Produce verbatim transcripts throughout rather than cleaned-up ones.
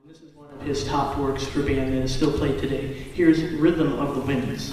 This is one of his top works for band that is still played today. Here's Rhythm of the Winds.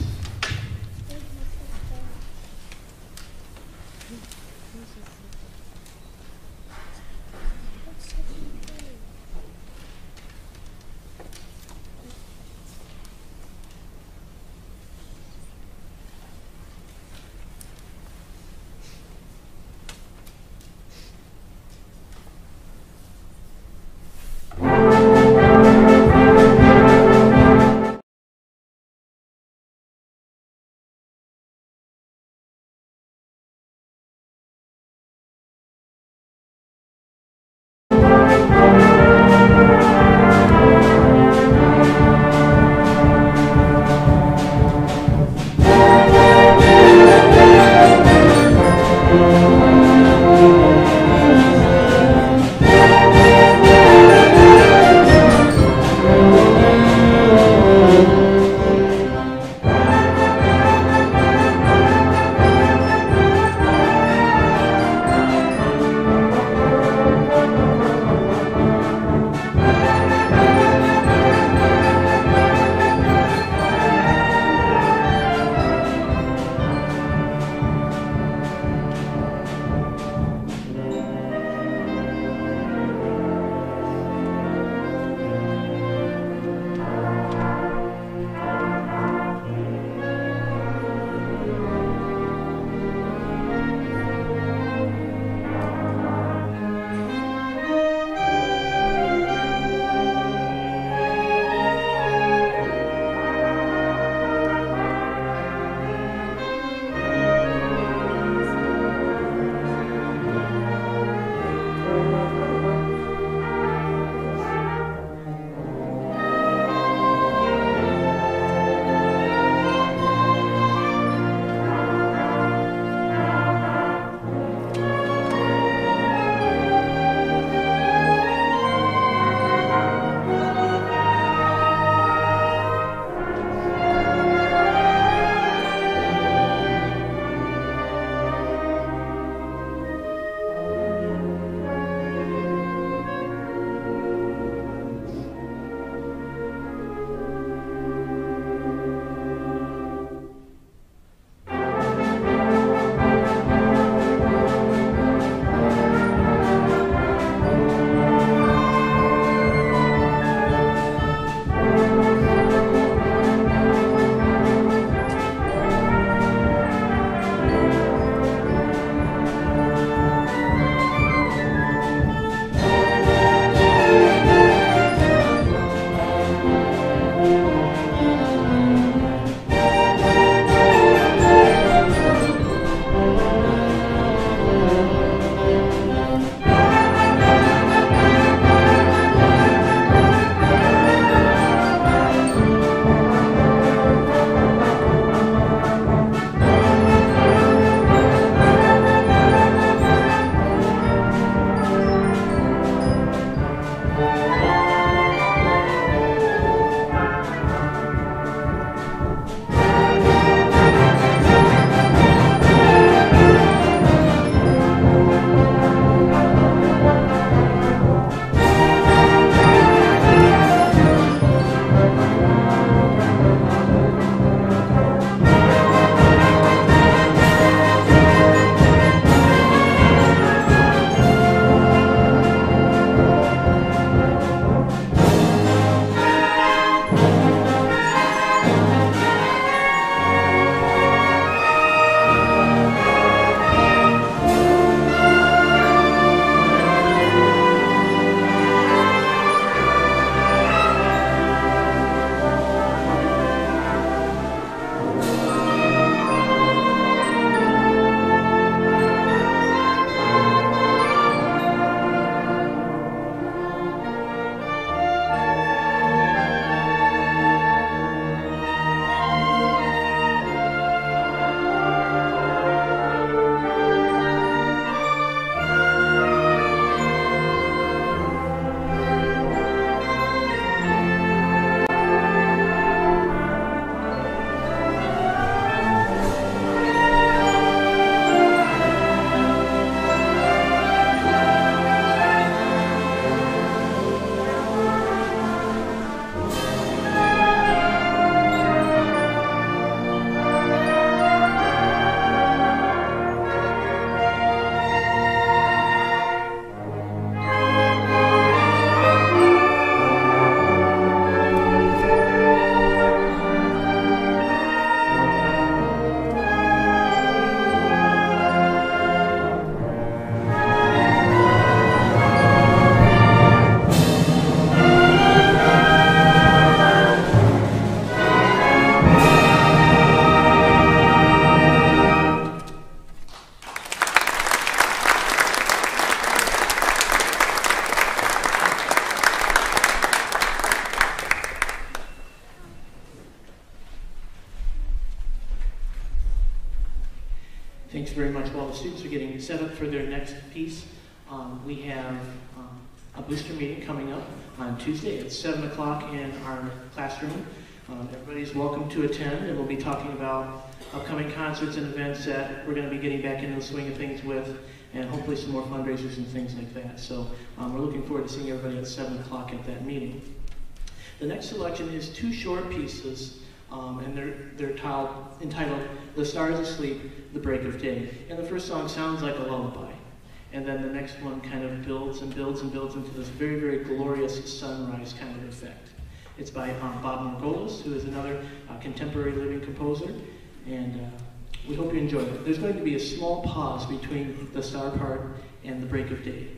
Thanks very much. While the students are getting set up for their next piece, um, we have um, a booster meeting coming up on Tuesday at seven o'clock in our classroom. Um, everybody's welcome to attend, and we'll be talking about upcoming concerts and events that we're going to be getting back into the swing of things with, and hopefully some more fundraisers and things like that. So um, we're looking forward to seeing everybody at seven o'clock at that meeting. The next selection is two short pieces, um, and they're, they're tiled, entitled The Stars Asleep, The Break of Day. And the first song sounds like a lullaby. And then the next one kind of builds and builds and builds into this very, very glorious sunrise kind of effect. It's by um, Bob Margolis, who is another uh, contemporary living composer. And uh, we hope you enjoy it. There's going to be a small pause between the star part and the break of day.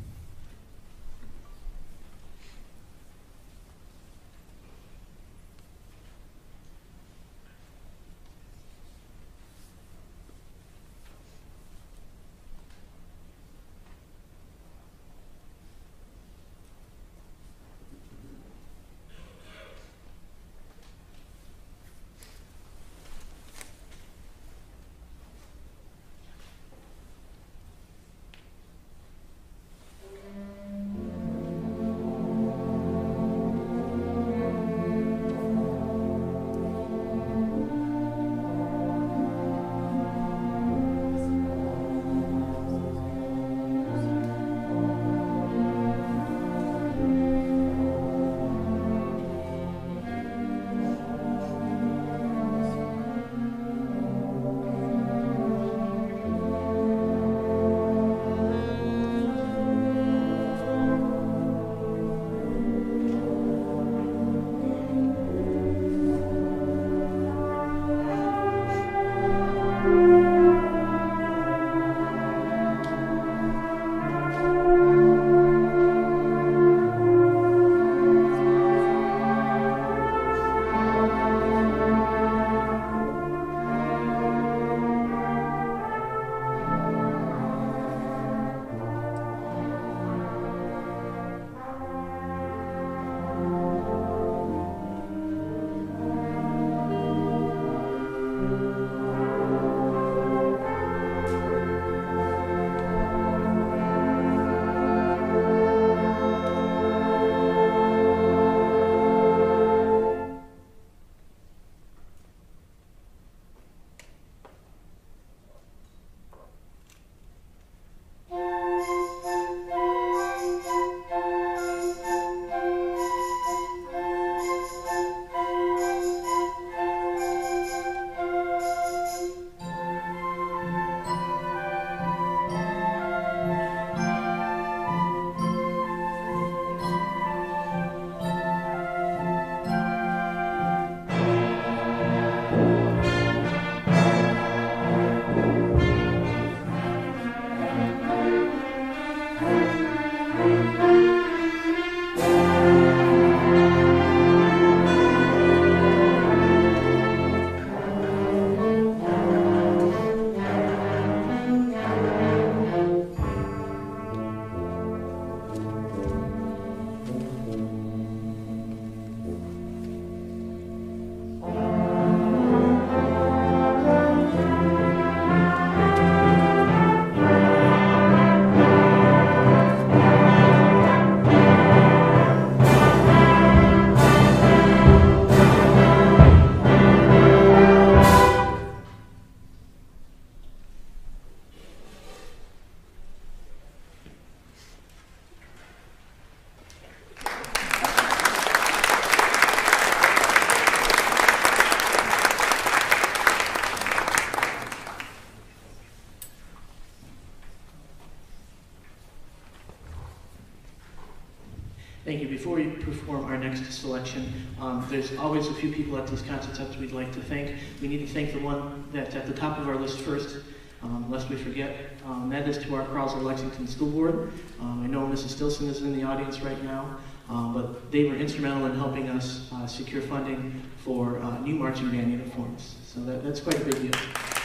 Thank you. Before we perform our next selection, um, there's always a few people at these concerts that we'd like to thank. We need to thank the one that's at the top of our list first, um, lest we forget. Um, that is to our Carlsbad Lexington School Board. Um, I know Missus Stilson is in the audience right now, um, but they were instrumental in helping us uh, secure funding for uh, new marching band uniforms. So that, that's quite a big deal.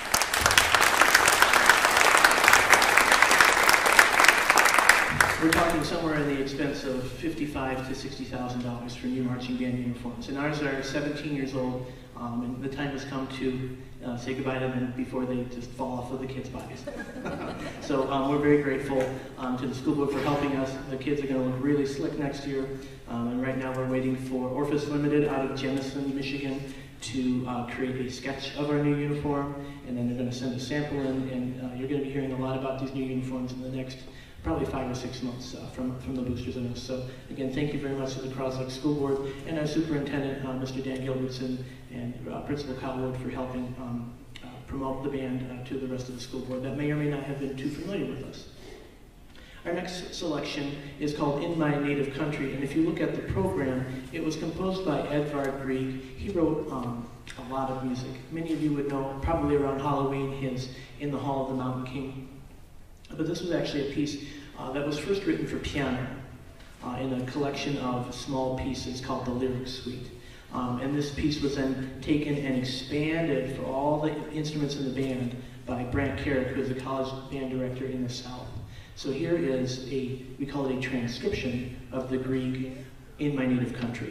We're talking somewhere in the expense of fifty-five to sixty thousand dollars for new marching band uniforms, and ours are seventeen years old, Um, and the time has come to uh, say goodbye to them before they just fall off of the kids' bodies. So um, we're very grateful um, to the school board for helping us. The kids are going to look really slick next year. Um, and right now we're waiting for Orphis Limited out of Jenison, Michigan, to uh, create a sketch of our new uniform. And then they're going to send a sample in, and uh, you're going to be hearing a lot about these new uniforms in the next probably five or six months uh, from, from the boosters and us. So again, thank you very much to the Croslex School Board and our superintendent, uh, Mister Dan Gilbertson, and uh, Principal Kyle Wood for helping um, uh, promote the band uh, to the rest of the school board that may or may not have been too familiar with us. Our next selection is called In My Native Country, and if you look at the program, it was composed by Edvard Grieg. He wrote um, a lot of music. Many of you would know, probably around Halloween, his In the Hall of the Mountain King. But this was actually a piece uh, that was first written for piano uh, in a collection of small pieces called the Lyric Suite. Um, and this piece was then taken and expanded for all the instruments in the band by Brant Carrick, who is a college band director in the South. So here is a, we call it a transcription of the Grieg In My Native Country.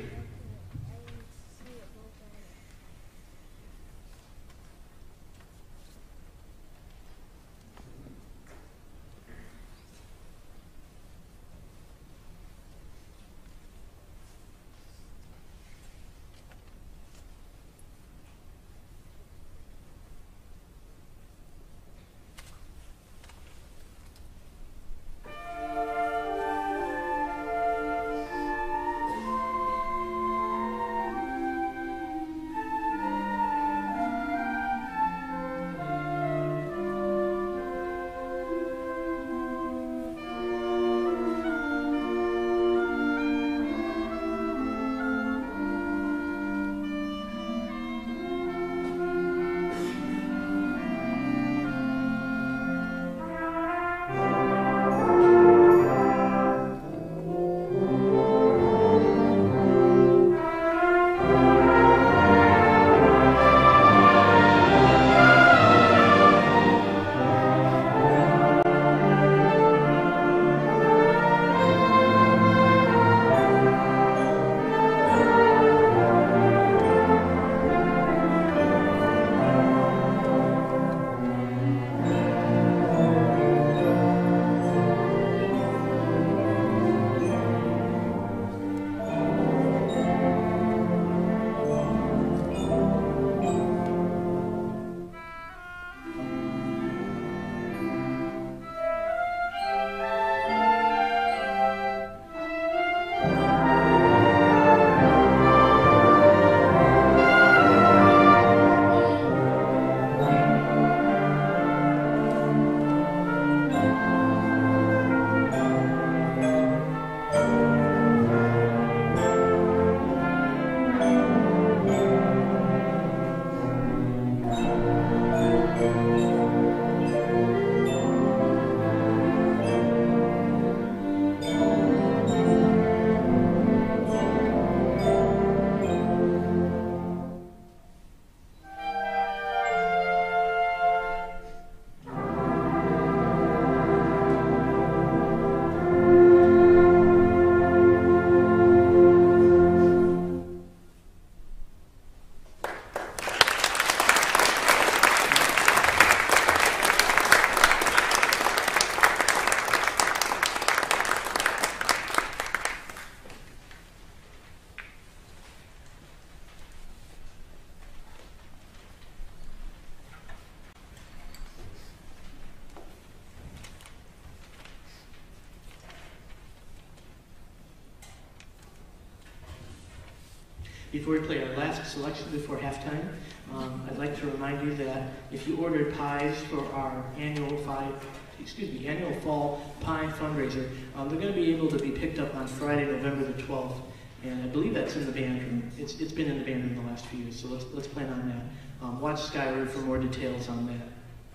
Before we play our last selection before halftime, um, I'd like to remind you that if you ordered pies for our annual five, excuse me, annual fall pie fundraiser, um, they're going to be able to be picked up on Friday, November the twelfth, and I believe that's in the band room. It's it's been in the band room the last few years, so let's let's plan on that. Um, watch Skyward for more details on that.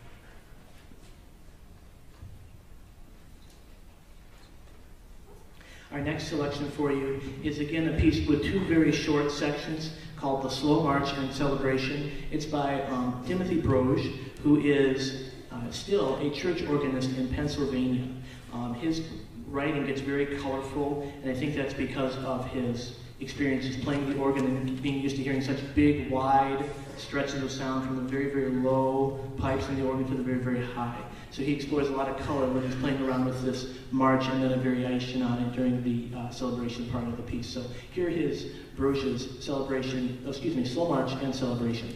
Our next selection for you is again a piece with two very short sections called The Slow March and Celebration. It's by um, Timothy Broge, who is uh, still a church organist in Pennsylvania. Um, his writing gets very colorful, and I think that's because of his experiences playing the organ and being used to hearing such big, wide stretches of sound from the very, very low pipes in the organ to the very, very high. So he explores a lot of color when he's playing around with this march and then a variation on it during the uh, celebration part of the piece. So here is Broch's celebration, oh, excuse me, slow march and celebration.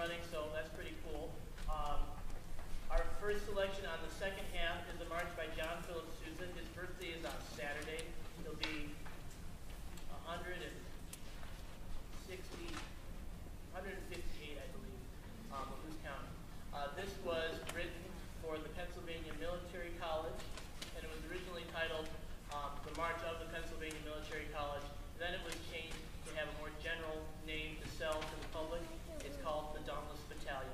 running, so that's pretty cool. Um, our first selection on the second half is a march by John Philip Sousa. His birthday is on Saturday. He'll be one hundred sixty, one hundred fifty-eight, I believe. Um, who's counting? Uh, this was written for the Pennsylvania Military College, and it was originally titled um, The March of the Pennsylvania Military College. Then it was changed to have a more general name to sell to the public. It's called the Dauntless Battalion.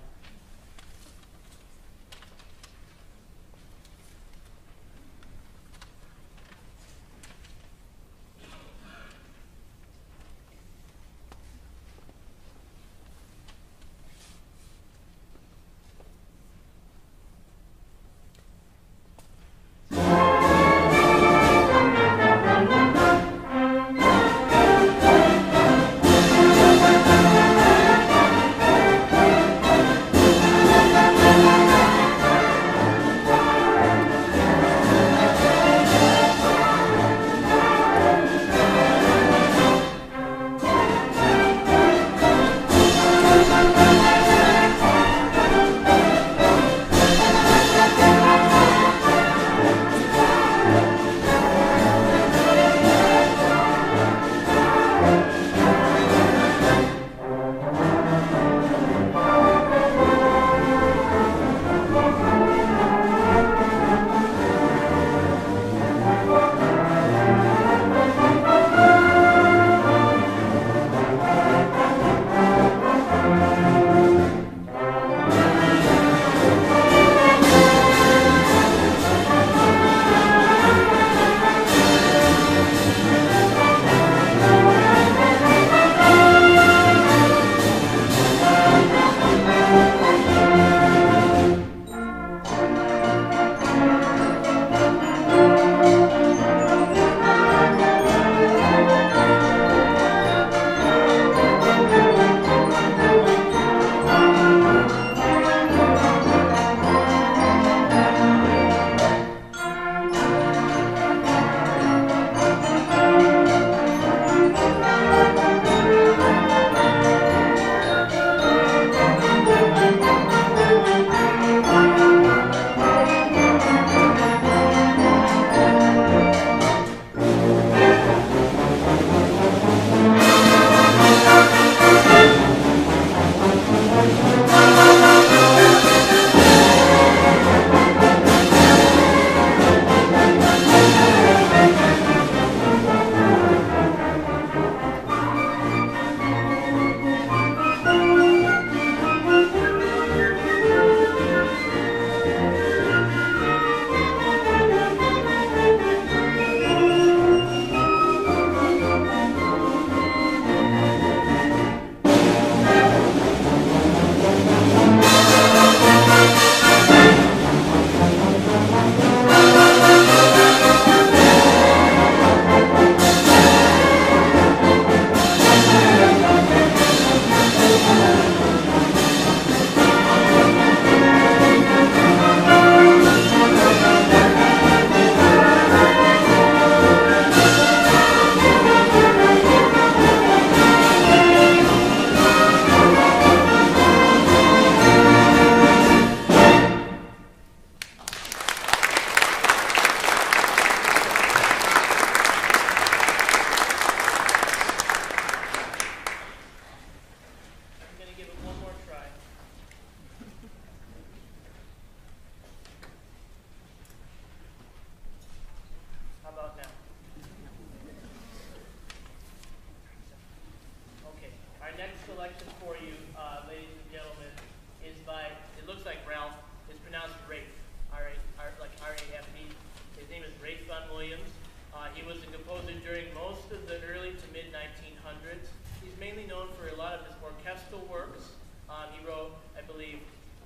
selection for you, uh, ladies and gentlemen, is by, it looks like Ralph, it's pronounced Rafe, R A, R, like R A F E. His name is Rafe Vaughan Williams. Uh, he was a composer during most of the early to mid nineteen hundreds. He's mainly known for a lot of his orchestral works. Um, he wrote, I believe,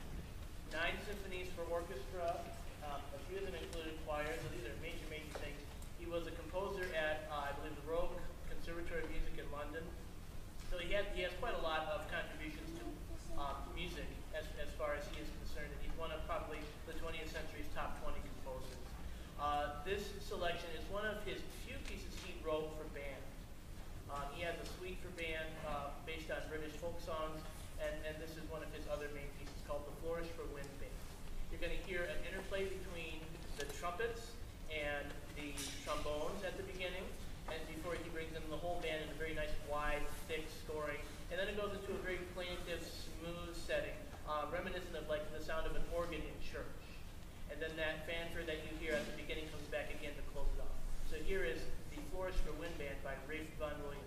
nine symphonies for orchestra. Um, a few of them included choirs, so these are major, major things. He was a composer at, uh, I believe, the Royal Conservatory of Music in London. So he, had, he has quite a lot of contributions to um, music as, as far as he is concerned, and he's one of probably the twentieth century's top twenty composers. Uh, this selection is one of his few pieces he wrote for band. Uh, he has a suite for band uh, based on British folk songs, and, and this is one of his other main pieces called The Flourish for Wind Band. You're going to hear an interplay between the trumpets and the trombones at the beginning, and before he brings in the whole band in a very nice, wide, thick scoring. And then it goes into a very plaintive, smooth setting, uh, reminiscent of like the sound of an organ in church. And then that fanfare that you hear at the beginning comes back again to close it off. So here is The Flourish for Wind Band by Rafe Vaughan Williams.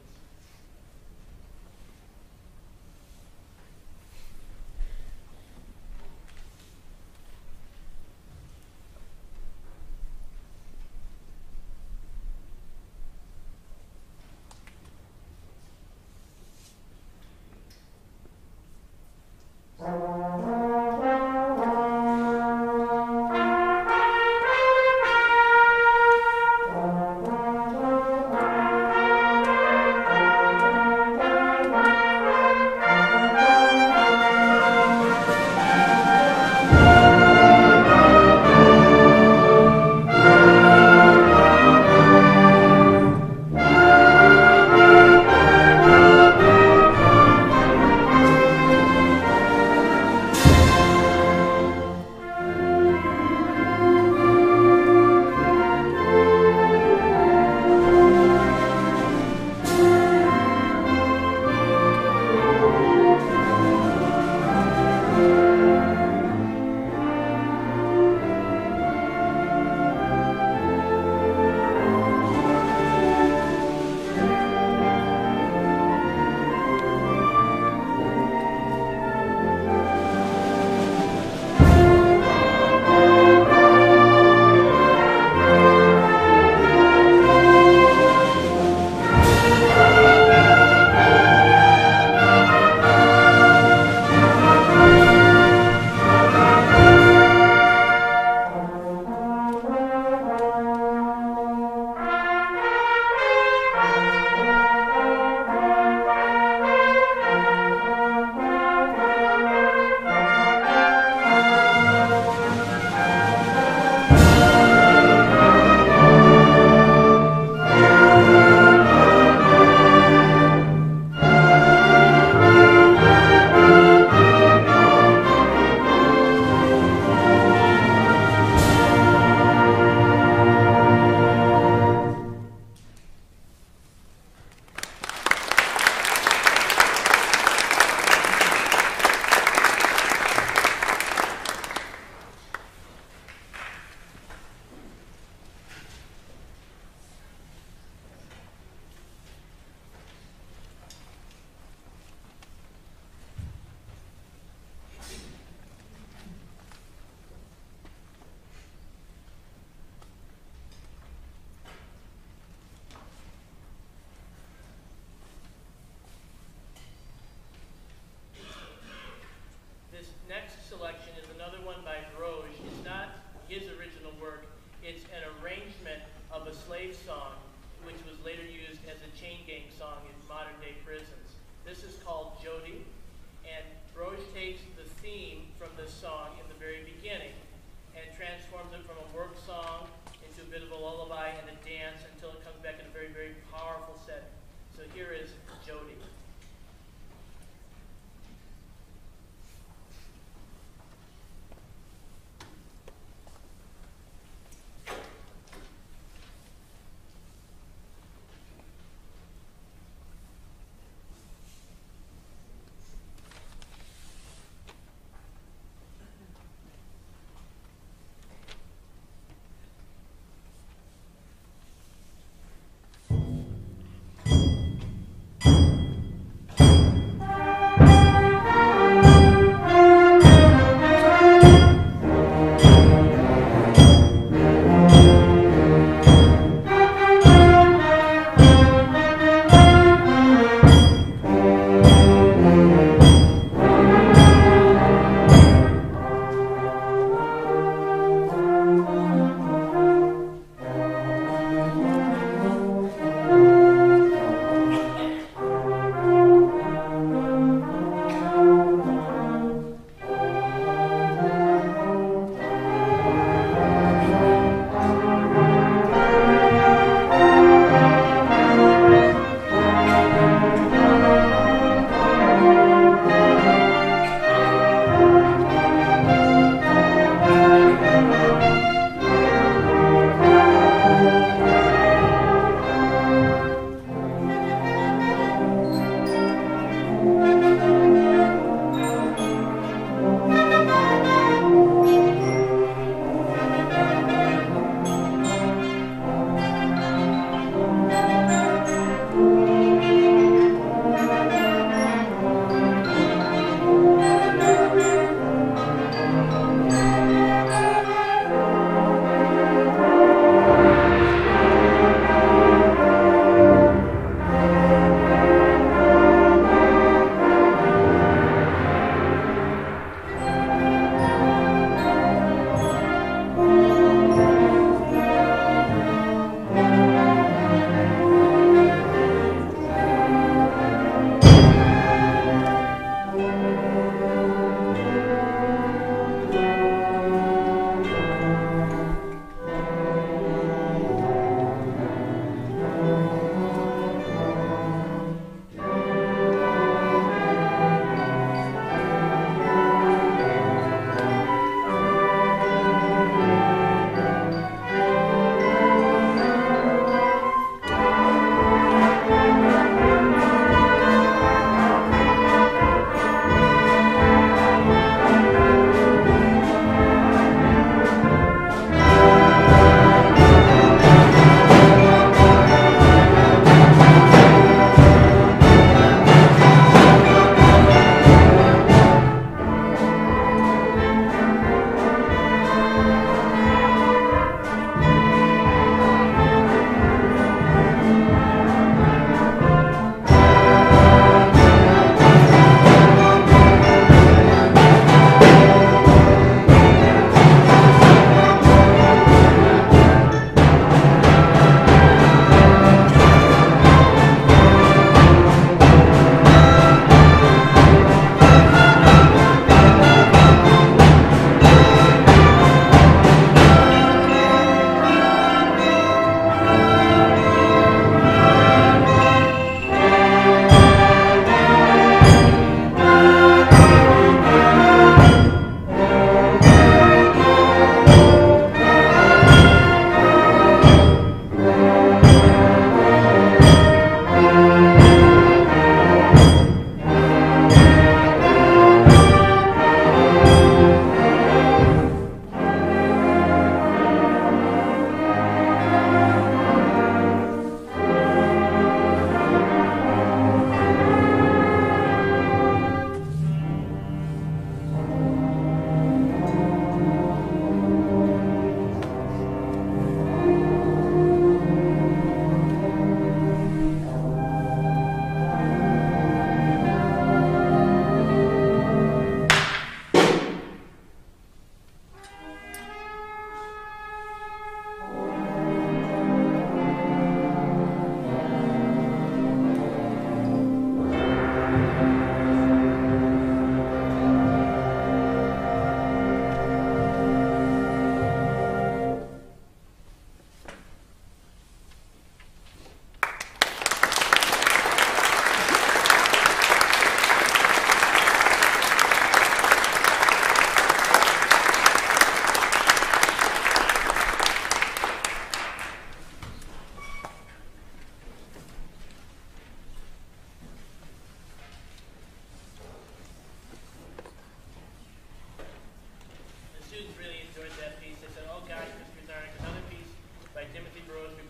Selection is another one by Broge. It's not his original work. It's an arrangement of a slave song, which was later used as a chain gang song in modern day prisons. This is called Jody, and Broge takes the theme from this song in the very beginning and transforms it from a work song into a bit of a lullaby and a dance until it comes back in a very, very powerful setting. So here is Jody.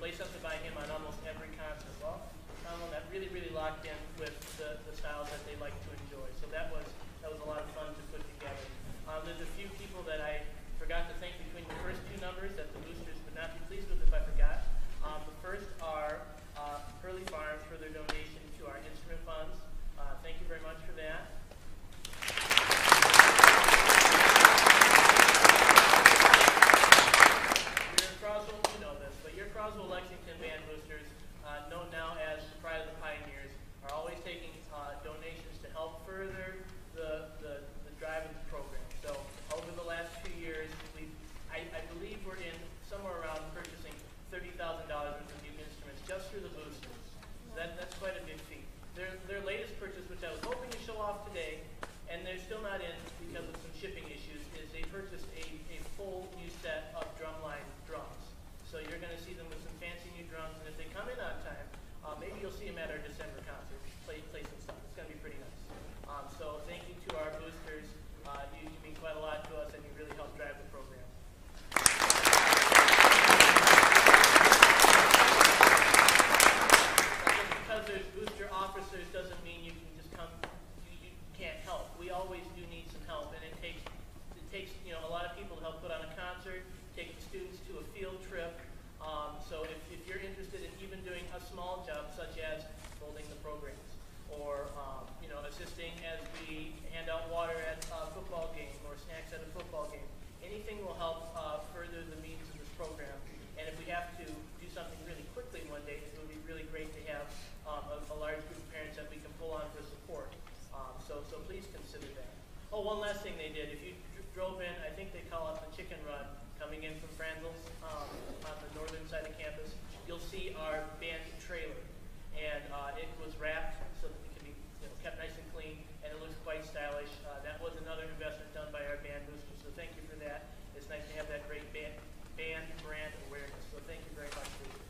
play something by him on almost every concert. Well, someone that really, really locked in with the, the styles that they like to enjoy. So that was that was a lot of fun to put together. Um, there's a few people that I forgot to thank between the first two numbers that the boosters would not be pleased with if I forgot. Um, the first are uh, Hurley Farms for their donation to our instrument funds. Uh, thank you very much for that. Your Croswell, you know this, but your Croswell Lexington Band Boosters, uh, known now as the Pride of the Pioneers, are always taking uh, donations to help further the, the, the drive-in program. So over the last two years, we I, I believe we're in somewhere around purchasing thirty thousand dollars worth of new instruments just through the boosters. So that, that's quite a big feat. Their, their latest purchase, which I was hoping to show off today, and they're still not in because of some shipping issues, is they purchased a, a full new set of drumline drums. So you're going to see them with some fancy new drums, and if they come in on time, uh, maybe you'll see them at our December concert, play, play some stuff. It's going to be pretty nice. Um, so thank you to our boosters. Uh, you, you mean quite a lot to us, and you really help drive the program. Because there's booster officers doesn't mean you can just come, you, you can't help. We always do need some help, and it takes, it takes you know, a lot of people to help put on a concert, take the students to a field trip. Um, so if, if you're interested in even doing a small job, such as folding the programs, or um, you know, assisting as we hand out water at a football game, or snacks at a football game, anything will help uh, further the means of this program. And if we have to do something really quickly one day, it would be really great to have um, a, a large group of parents that we can pull on for support. Um, so, so please consider that. Oh, one last thing they did. If you dr drove in, I think they call it the Chicken Run, coming in from Franzel's um, on the northern side of campus, you'll see our band trailer. And uh, it was wrapped so that it can be you know, kept nice and clean, and it looks quite stylish. Uh, that was another investment done by our band boosters, so thank you for that. It's nice to have that great band, band brand awareness, so thank you very much, boosters.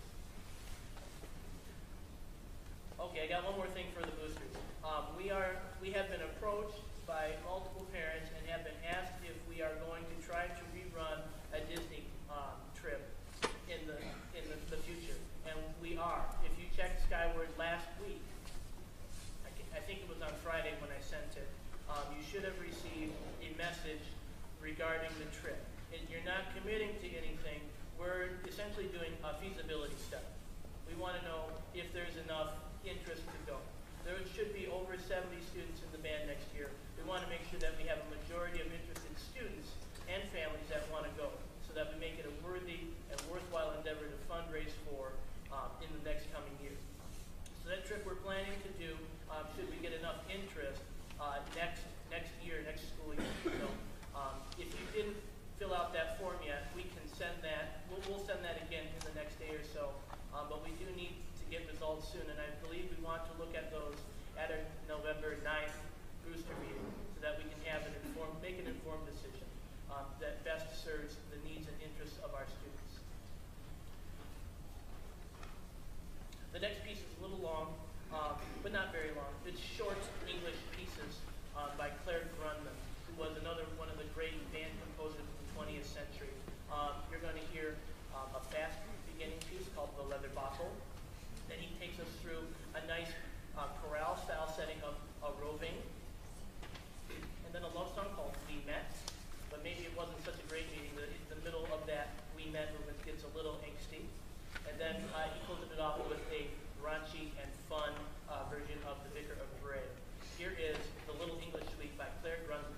Okay, I got one more thing for the boosters. Um, we are we have been approached by multiple parents and have been asked if we are going to try to rerun a Disney um, trip in the in the, the future, and we are. If you checked Skyward last week, I, can, I think it was on Friday when I sent it, um, you should have received a message regarding the trip. And you're not committing to anything. We're essentially doing a feasibility study. We want to know if there's enough interest to go. There should be over seventy students in the band next year. We want to make sure that we have a majority of interested students and families that want to go, so that we make it a worthy and worthwhile endeavor to fundraise for um, in the next coming year. So that trip we're planning to do, um, should we get enough interest uh, next next year, next school year. So um, if you didn't fill out that form yet, we can send that. We'll, we'll send that again in the next day or so. Um, but we do need to get results soon, and I believe we want to look at those at our November ninth booster meeting, so that we can have an informed, make an informed decision um, that best serves the needs and interests of our students. The next piece is a little long, um, but not very long. It's short English pieces um, by Claire Grundman, who was another one of the great band composers of the twentieth century. Um, you're going to hear um, a fast beginning piece called The Leather Bottle. Then he takes us through a nice uh, chorale-style setting of a roving, and then a love song called We Met. But maybe it wasn't such a great meeting. The, the middle of that We Met movement gets a little angsty. And then uh, he closes it off with a raunchy and fun uh, version of The Vicar of Bray. Here is The Little English Suite by Claire Grundman.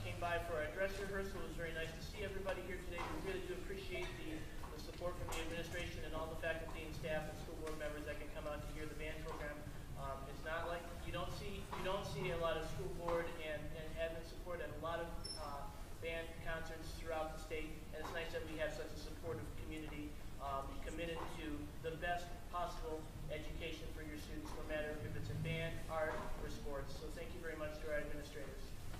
came by for our dress rehearsal. It was very nice to see everybody here today. We really do appreciate the, the support from the administration and all the faculty and staff and school board members that can come out to hear the band program. Um, it's not like you don't see you don't see a lot of school board and, and admin support at a lot of uh, band concerts throughout the state, and it's nice that we have such a supportive community um, committed to the best possible education for your students, no matter if it's in band, art, or sports. So thank you very much to our administrators.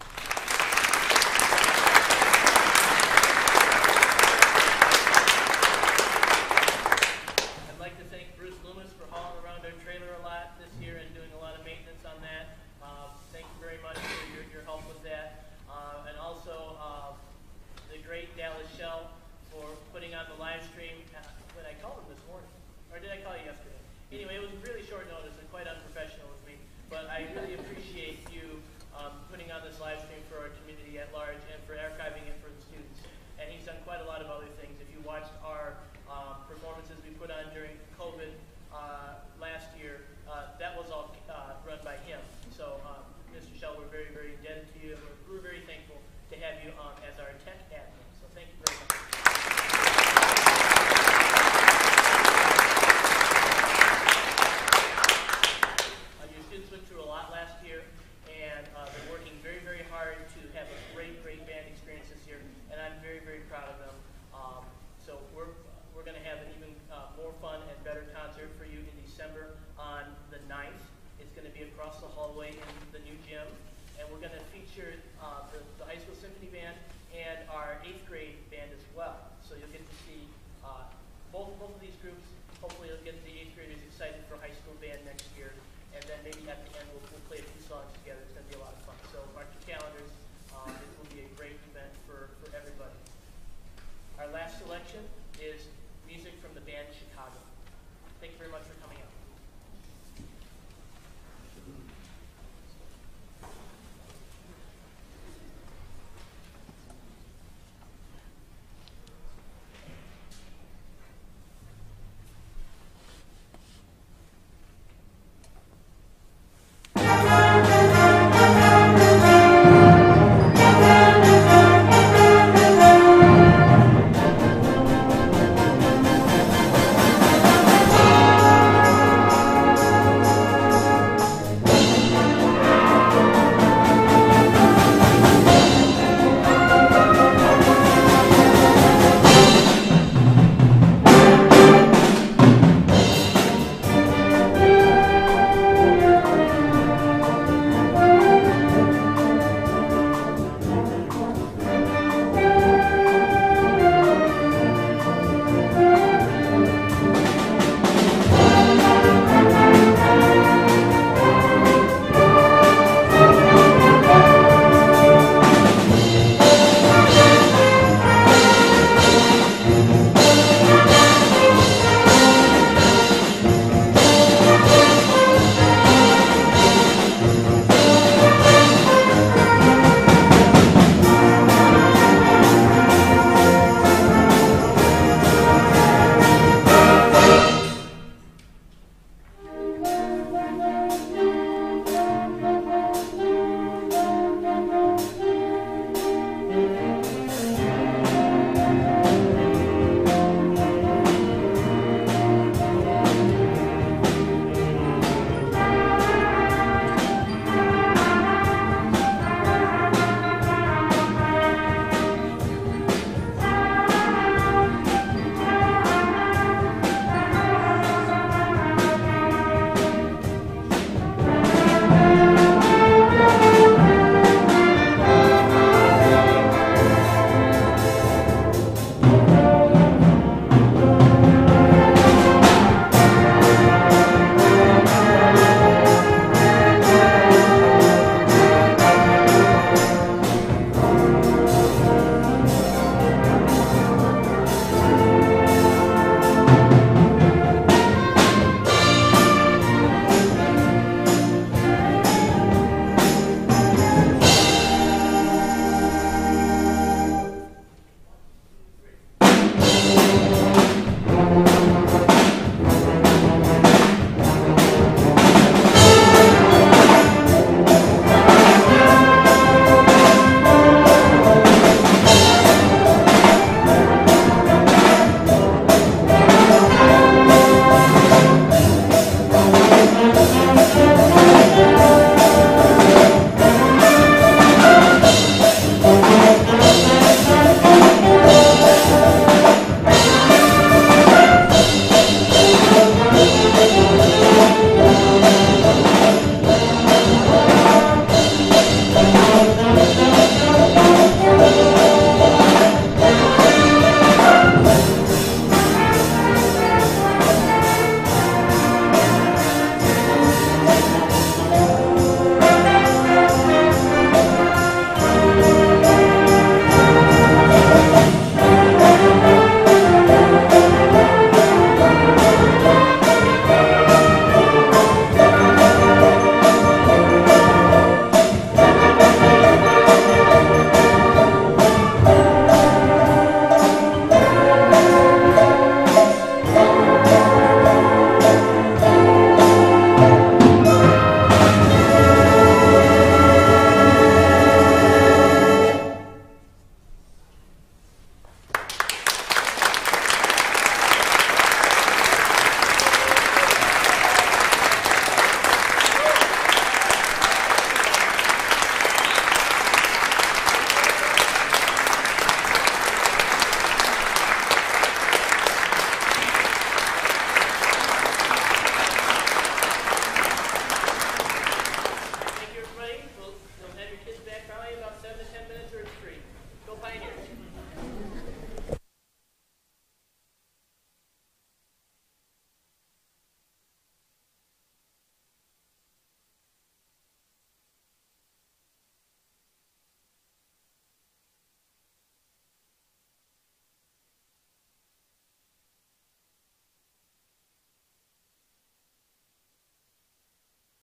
I'd like to thank Bruce Loomis for hauling around our trailer a lot this year and doing a lot of maintenance on that. Uh, thank you very much for your, your help with that. Uh, and also uh, the great Dallas Shell for putting on the live stream. Uh, when I called him this morning, or did I call you yesterday? Anyway, it was really short notice and quite unprofessional of me, but I really appreciate you um, putting on this live stream for our community at large and for archiving it for the students. And he's done quite a lot of other things. If you watched our um, performances we put on during COVID uh, last year, uh, that was all uh, run by him. So, um, Mister Shell, we're very, very indebted to you, and we're, we're very thankful to have you um, as our tech admin. So thank you very much. Went through a lot last year, and uh, they're working very, very hard to have a great, great band experience this year, and I'm very, very proud of them. Um, so we're we're going to have an even uh, more fun and better concert for you in December on the ninth. It's going to be across the hallway in the new gym, and we're going to feature uh, the, the high school symphony band and our eighth grade band as well. So you'll get to see uh, both both of these groups. Hopefully, you'll get the eighth graders excited for high school band next year. And then maybe at the end we'll, we'll play a few songs together. It's going to be a lot of fun. So mark your calendars. Um, it will be a great event for, for everybody. Our last selection is music from the band Chicago. Thank you very much for coming.